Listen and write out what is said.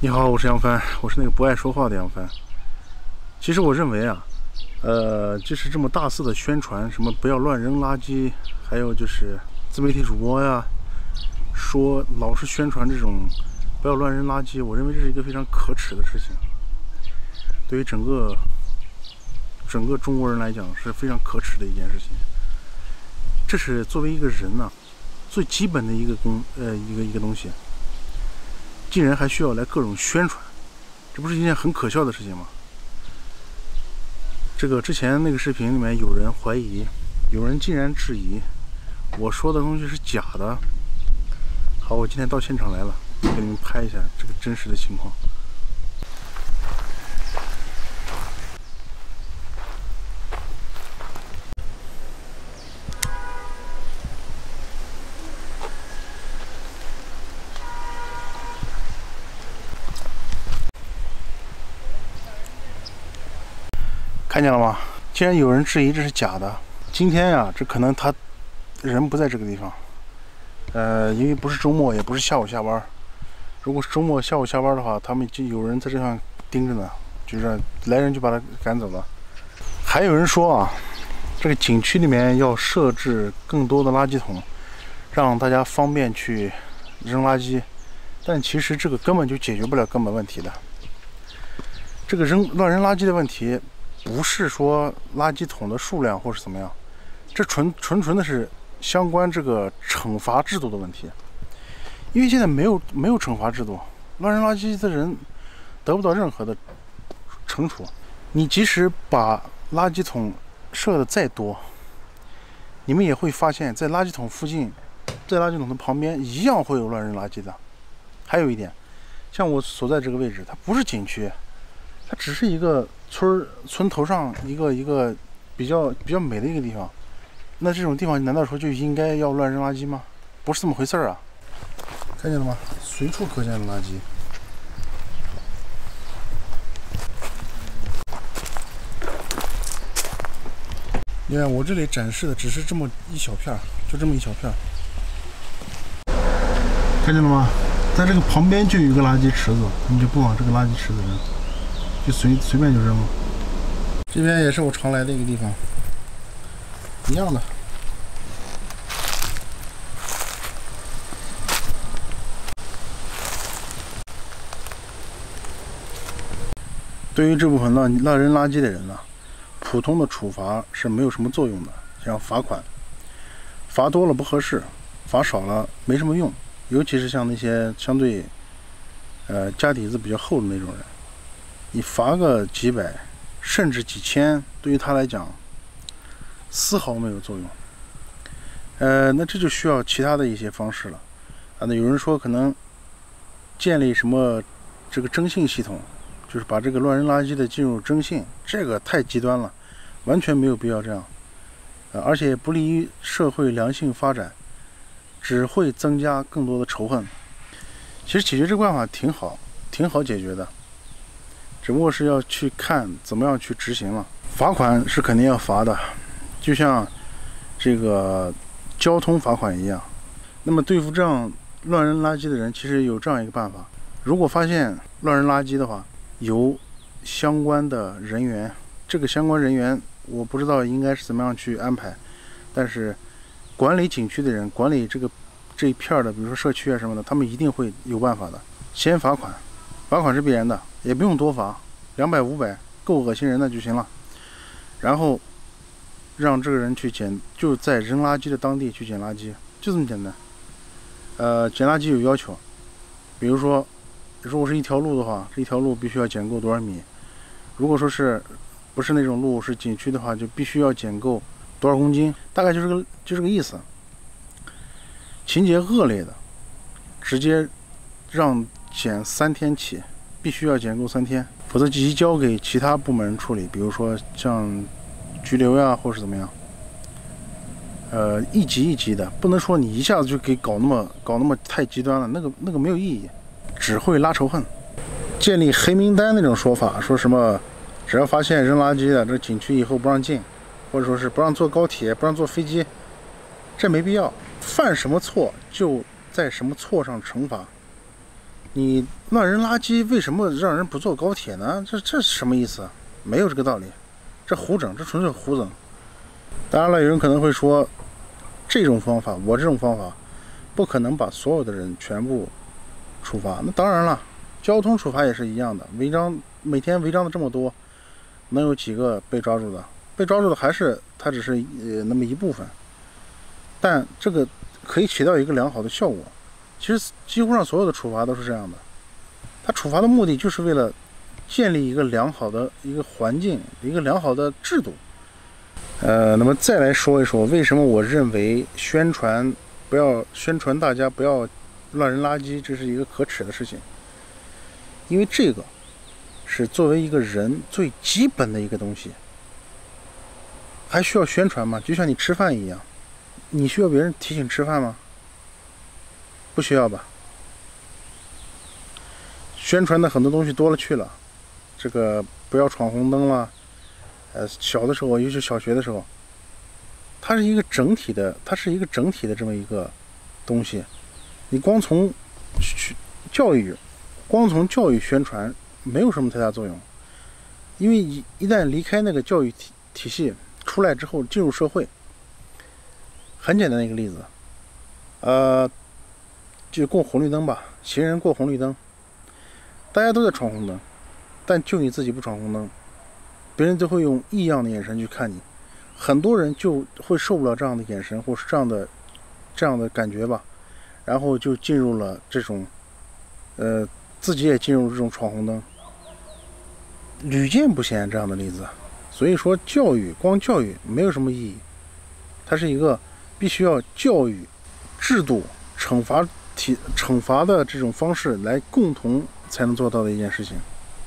你好，我是杨帆，我是那个不爱说话的杨帆。其实我认为啊，就是这么大肆的宣传什么不要乱扔垃圾，还有就是自媒体主播呀，说老是宣传这种不要乱扔垃圾，我认为这是一个非常可耻的事情。对于整个中国人来讲是非常可耻的一件事情。这是作为一个人呢，最基本的一个东西。竟然还需要来各种宣传，这不是一件很可笑的事情吗？这个之前那个视频里面有人怀疑，有人竟然质疑我说的东西是假的。好，我今天到现场来了，给你们拍一下这个真实的情况。看见了吗？既然有人质疑这是假的，今天呀，这可能他人不在这个地方，因为不是周末，也不是下午下班。如果是周末下午下班的话，他们就有人在这上盯着呢，就是来人就把他赶走了。还有人说啊，这个景区里面要设置更多的垃圾桶，让大家方便去扔垃圾，但其实这个根本就解决不了根本问题的。这个乱扔垃圾的问题。不是说垃圾桶的数量或是怎么样，这纯的是相关这个惩罚制度的问题。因为现在没有惩罚制度，乱扔垃圾的人得不到任何的惩处。你即使把垃圾桶设的再多，你们也会发现，在垃圾桶附近，在垃圾桶的旁边一样会有乱扔垃圾的。还有一点，像我所在这个位置，它不是景区，它只是一个村头上一个比较美的一个地方。那这种地方难道说就应该要乱扔垃圾吗？不是这么回事啊！看见了吗？随处可见的垃圾。你看我这里展示的只是这么一小片，就这么一小片。看见了吗？在这个旁边就有一个垃圾池子，你就不往这个垃圾池子扔。就随便就扔了。这边也是我常来的一个地方，一样的。对于这部分乱扔垃圾的人呢，普通的处罚是没有什么作用的，像罚款，罚多了不合适，罚少了没什么用，尤其是像那些相对家底子比较厚的那种人。你罚个几百甚至几千，对于他来讲丝毫没有作用。那这就需要其他的一些方式了。那有人说可能建立什么这个征信系统，就是把这个乱扔垃圾的进入征信，这个太极端了，完全没有必要这样。而且不利于社会良性发展，只会增加更多的仇恨。其实解决这个办法挺好解决的。只不过是要去看怎么样去执行了。罚款是肯定要罚的，就像这个交通罚款一样。那么对付这样乱扔垃圾的人，其实有这样一个办法：如果发现乱扔垃圾的话，由相关的人员，这个相关人员我不知道应该是怎么样去安排，但是管理景区的人，管理这一片的，比如说社区啊什么的，他们一定会有办法的。先罚款，罚款是必然的。也不用多罚，200、500够恶心人的就行了。然后让这个人去就在扔垃圾的当地去捡垃圾，就这么简单。捡垃圾有要求，比如说，如果是一条路的话，这一条路必须要捡够多少米；如果说不是那种路是景区的话，就必须要捡够多少公斤，大概就这个意思。情节恶劣的，直接让减3天起。必须要减够3天，否则移交给其他部门处理，比如说像拘留呀，或是怎么样。一级一级的，不能说你一下子就给搞那么太极端了，那个没有意义，只会拉仇恨。建立黑名单那种说法，说什么只要发现扔垃圾的，这景区以后不让进，或者说是不让坐高铁，不让坐飞机，这没必要。犯什么错就在什么错上惩罚。 你乱扔垃圾，为什么让人不坐高铁呢？这是什么意思？没有这个道理，这胡整，这纯粹胡整。当然了，有人可能会说，这种方法，我这种方法，不可能把所有的人全部处罚。那当然了，交通处罚也是一样的，违章每天违章的这么多，能有几个被抓住的？被抓住的还是它只是那么一部分，但这个可以起到一个良好的效果。其实几乎上所有的处罚都是这样的，它处罚的目的就是为了建立一个良好的一个环境，一个良好的制度。那么再来说一说为什么我认为宣传大家不要乱扔垃圾，这是一个可耻的事情。因为这个是作为一个人最基本的一个东西，还需要宣传吗？就像你吃饭一样，你需要别人提醒吃饭吗？不需要吧。宣传的很多东西多了去了，这个不要闯红灯了，小的时候，尤其小学的时候，它是一个整体的这么一个东西。你光从教育宣传没有什么太大作用，因为一旦离开那个教育体系出来之后，进入社会，很简单的一个例子，就过红绿灯吧，行人过红绿灯，大家都在闯红灯，但就你自己不闯红灯，别人就会用异样的眼神去看你，很多人就会受不了这样的眼神或是这样的感觉吧，然后就进入了这种，自己也进入这种闯红灯，屡见不鲜这样的例子。所以说光教育没有什么意义，它是一个必须要教育制度惩罚的这种方式来共同才能做到的一件事情。